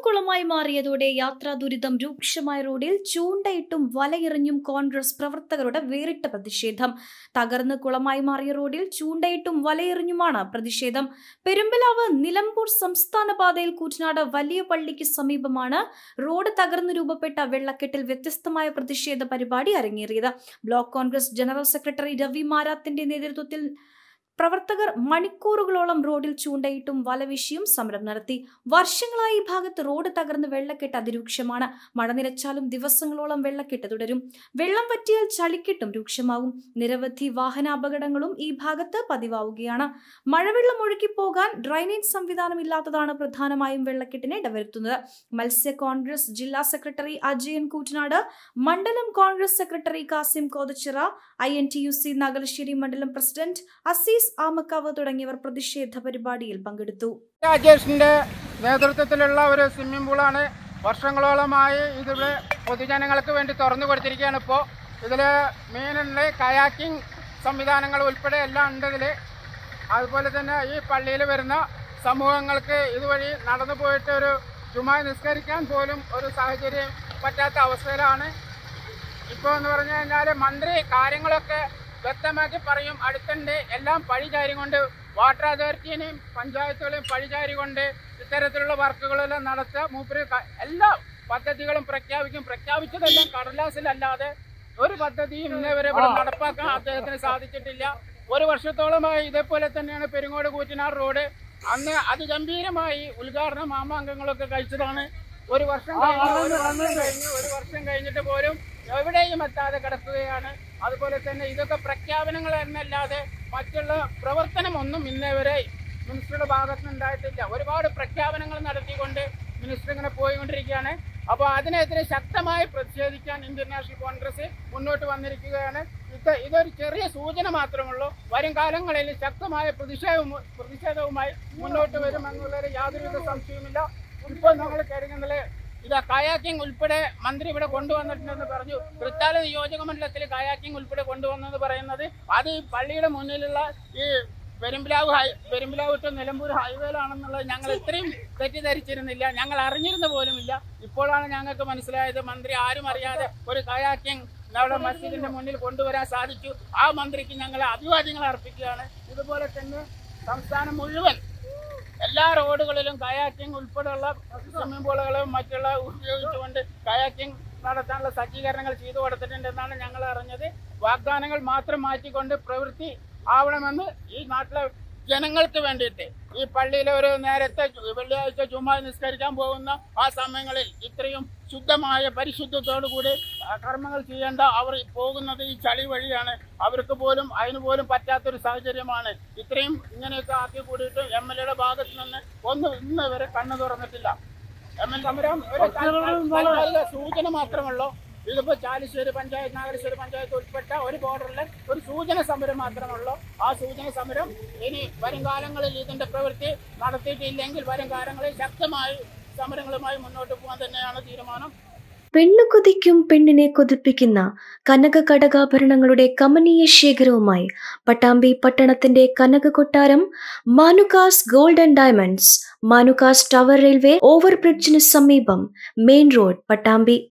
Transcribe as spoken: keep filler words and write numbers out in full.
കുളമായി മാറിയതോടെ യാത്രാ ദുരിതം രൂക്ഷമായ റോഡിൽ ചൂണ്ടയിട്ടും വലയെറിഞ്ഞും കോൺഗ്രസ് പ്രവർത്തകരുടെ വേറിട്ട പ്രതിഷേധം. തകർന്ന് കുളമായി മാറിയ റോഡിൽ ചൂണ്ടയിട്ടും വലയെറിഞ്ഞുമാണ് പ്രതിഷേധം. പെരുമ്പലാവ് നിലമ്പൂർ സംസ്ഥാന പാതയിൽ കൂറ്റനാട് വലിയ പള്ളിക്ക് സമീപമാണ് റോഡ് തകർന്ന് രൂപപ്പെട്ട വെള്ളക്കെട്ടിൽ വ്യത്യസ്തമായ പ്രതിഷേധ പരിപാടി അരങ്ങേറിയത്. Block Congress general secretary Ravi മാരാത്തിന്റെ നേതൃത്വത്തിൽ പ്രവർത്തകർ മണിക്കൂറുകളോളം റോഡിൽ ചൂണ്ടയിട്ടും വലവീശിയും സമരം നടത്തി. വർഷങ്ങളായി ഈ ഭാഗത്ത് റോഡ് തകർന്ന് വെള്ളക്കെട്ട് അതിരൂക്ഷമാണ്. മഴ നിലച്ചാലും ദിവസങ്ങളോളം വെള്ളക്കെട്ട് തുടരും. വെള്ളം വറ്റിയാൽ ചളിക്കെട്ടും രൂക്ഷമാകും. നിരവധി വാഹനാപകടങ്ങളും ഈ ഭാഗത്ത് പതിവാവുകയാണ്. മഴവെള്ളം ഒഴുകിപ്പോകാൻ ഡ്രൈനേജ് സംവിധാനം ഇല്ലാത്തതാണ് പ്രധാനമായും വെള്ളക്കെട്ടിനെ ഇടവരുത്തുന്നത്. മത്സ്യ കോൺഗ്രസ് ജില്ലാ സെക്രട്ടറി അജയൻ കൂറ്റനാട്, മണ്ഡലം Congress secretary Kasim Kothachira, I N T U C Nagalassery മണ്ഡലം പ്രസിഡന്റ് അസീസ് ആമക്കാവ് തുടങ്ങിയവർ പ്രതിഷേധ പരിപാടിയിൽ പങ്കെടുത്തു. രാജേഷിന്റെ നേതൃത്വത്തിലുള്ള ഒരു സ്വിമ്മിംഗ് പൂളാണ്. വർഷങ്ങളോളമായി ഇതിവിടെ പൊതുജനങ്ങൾക്ക് വേണ്ടി തുറന്നു കൊടുത്തിരിക്കുകയാണ്. ഇപ്പോൾ ഇതിൽ മീനുണ്ട്, കയാക്കിംഗ് സംവിധാനങ്ങൾ ഉൾപ്പെടെ എല്ലാം ഉണ്ട് ഇതിൽ. അതുപോലെ തന്നെ ഈ പള്ളിയിൽ വരുന്ന സമൂഹങ്ങൾക്ക് ഇതുവഴി നടന്നു പോയിട്ട് ഒരു ജുമാ നിസ്കരിക്കാൻ പോലും ഒരു സാഹചര്യം പറ്റാത്ത അവസ്ഥയിലാണ് ഇപ്പോൾ എന്ന് പറഞ്ഞു കഴിഞ്ഞാൽ. മന്ത്രി കാര്യങ്ങളൊക്കെ വ്യക്തമാക്കി പറയും, അടുത്തുണ്ട്, എല്ലാം പഴിചാരി കൊണ്ട് വാട്ടർ അതോറിറ്റിനെയും പഞ്ചായത്തുകളെയും പഴിചാരി കൊണ്ട് ഇത്തരത്തിലുള്ള വർക്കുകളെല്ലാം നടത്തുക. മൂപ്പര് എല്ലാ പദ്ധതികളും പ്രഖ്യാപിക്കും. പ്രഖ്യാപിച്ചതെല്ലാം കടലാസിലല്ലാതെ ഒരു പദ്ധതിയും ഇന്നേവരെ ഇവിടെ നടപ്പാക്കാൻ അദ്ദേഹത്തിന് സാധിച്ചിട്ടില്ല. ഒരു വർഷത്തോളമായി ഇതേപോലെ തന്നെയാണ് പെരിങ്ങോട് കൂറ്റനാട് റോഡ്. അന്ന് അതിഗംഭീരമായി ഉദ്ഘാടന മാമാങ്കങ്ങളൊക്കെ കഴിച്ചതാണ്. ഒരു വർഷം കഴിഞ്ഞു ഒരു വർഷം കഴിഞ്ഞിട്ട് പോലും എവിടെയും എത്താതെ കിടക്കുകയാണ്. അതുപോലെ തന്നെ ഇതൊക്കെ പ്രഖ്യാപനങ്ങൾ എന്നല്ലാതെ മറ്റുള്ള പ്രവർത്തനമൊന്നും ഇന്നേവരെ മിനിസ്റ്ററുടെ ഭാഗത്ത് ഉണ്ടായിട്ടില്ല. ഒരുപാട് പ്രഖ്യാപനങ്ങൾ നടത്തിക്കൊണ്ട് മിനിസ്റ്റർ ഇങ്ങനെ പോയിക്കൊണ്ടിരിക്കുകയാണ്. അപ്പോൾ അതിനെതിരെ ശക്തമായി പ്രതിഷേധിക്കാൻ ഇന്ത്യൻ നാഷണൽ കോൺഗ്രസ് മുന്നോട്ട് വന്നിരിക്കുകയാണ്. ഇത് ഇതൊരു ചെറിയ സൂചന മാത്രമുള്ളൂ. വരും കാലങ്ങളിൽ ശക്തമായ പ്രതിഷേധവും പ്രതിഷേധവുമായി മുന്നോട്ട് വരുമെന്നുള്ളൊരു യാതൊരുവിധ സംശയവുമില്ല. ഇപ്പോൾ നമ്മൾ കരുതുന്നത് ഇതാ കയാക്കിംഗ് ഉൾപ്പെടെ മന്ത്രി ഇവിടെ കൊണ്ടുവന്നിട്ടുണ്ടെന്ന് പറഞ്ഞു. തൃത്താല നിയോജക മണ്ഡലത്തിൽ കയാക്കിംഗ് ഉൾപ്പെടെ കൊണ്ടുവന്നെന്ന് പറയുന്നത് അത് ഈ പള്ളിയുടെ മുന്നിലുള്ള ഈ പെരുമ്പിലാവ് ഹൈ പെരുമ്പിലാവ് ടു നിലമ്പൂർ ഹൈവേയിലാണെന്നുള്ളത് ഞങ്ങൾ ഇത്രയും തെറ്റിദ്ധരിച്ചിരുന്നില്ല. ഞങ്ങൾ അറിഞ്ഞിരുന്ന പോലുമില്ല. ഇപ്പോഴാണ് ഞങ്ങൾക്ക് മനസ്സിലായത് മന്ത്രി ആരും അറിയാതെ ഒരു കയാക്കിംഗ് നമ്മുടെ മസ്ജിദിന്റെ മുന്നിൽ കൊണ്ടുവരാൻ സാധിച്ചു. ആ മന്ത്രിക്ക് ഞങ്ങൾ അഭിവാദ്യങ്ങൾ അർപ്പിക്കുകയാണ്. ഇതുപോലെ തന്നെ സംസ്ഥാനം മുഴുവൻ എല്ലാ റോഡുകളിലും കയാക്കിംഗ് ഉൾപ്പെടെയുള്ള സ്വിമ്മിംഗ് പൂളുകളും മറ്റുള്ള ഉപയോഗിച്ചുകൊണ്ട് കയാക്കിംഗ് നടത്താനുള്ള സജ്ജീകരണങ്ങൾ ചെയ്തു കൊടുത്തിട്ടുണ്ടെന്നാണ് ഞങ്ങൾ അറിഞ്ഞത്. വാഗ്ദാനങ്ങൾ മാത്രം മാറ്റിക്കൊണ്ട് പ്രവൃത്തി ആവണമെന്ന് ഈ നാട്ടിലെ ജനങ്ങൾക്ക് വേണ്ടിയിട്ട് ഈ പള്ളിയിലെ ഒരു നേരത്തെ വെള്ളിയാഴ്ച ജുമാ നിസ്കരിക്കാൻ പോകുന്ന ആ സമയങ്ങളിൽ ഇത്രയും ശുദ്ധമായ പരിശുദ്ധത്തോടു കൂടി കർമ്മങ്ങൾ ചെയ്യേണ്ട അവർ പോകുന്നത് ഈ ചളി വഴിയാണ്. അവർക്ക് പോലും അതിന് പോലും പറ്റാത്തൊരു സാഹചര്യമാണ്. ഇത്രയും ഇങ്ങനെയൊക്കെ ആക്കി കൂടിയിട്ട് എം എൽ എയുടെ ഭാഗത്ത് നിന്ന് ഒന്നും ഇന്ന് വരെ കണ്ണു തുറന്നിട്ടില്ല. എം എൽ സമരം ഒരു സൂചന മാത്രമുള്ളൂ. ഇതിപ്പോൾ ചാലിശ്ശേരി പഞ്ചായത്ത് നാഗലശ്ശേരി പഞ്ചായത്ത് ഉൾപ്പെട്ട ഒരു ബോർഡറിൽ ഒരു സൂചന സമരം മാത്രമുള്ളൂ. ആ സൂചന സമരം ഇനി വരും കാലങ്ങളിൽ ഇതിന്റെ പ്രവൃത്തി നടത്തിയിട്ടില്ലെങ്കിൽ വരും കാലങ്ങളിൽ ശക്തമായി സമരങ്ങളുമായി മുന്നോട്ട് പോകാൻ തന്നെയാണ് തീരുമാനം. പെണ്ണു കൊതിക്കും പെണ്ണിനെ കൊതിപ്പിക്കുന്ന കനക കടകാഭരണങ്ങളുടെ കമനീയ ശേഖരവുമായി പട്ടാമ്പി പട്ടണത്തിന്റെ കനക കൊട്ടാരം Manukas gold and diamonds, Manukas tower railway ഓവർബ്രിഡ്ജിന് സമീപം, മെയിൻ റോഡ്, പട്ടാമ്പി.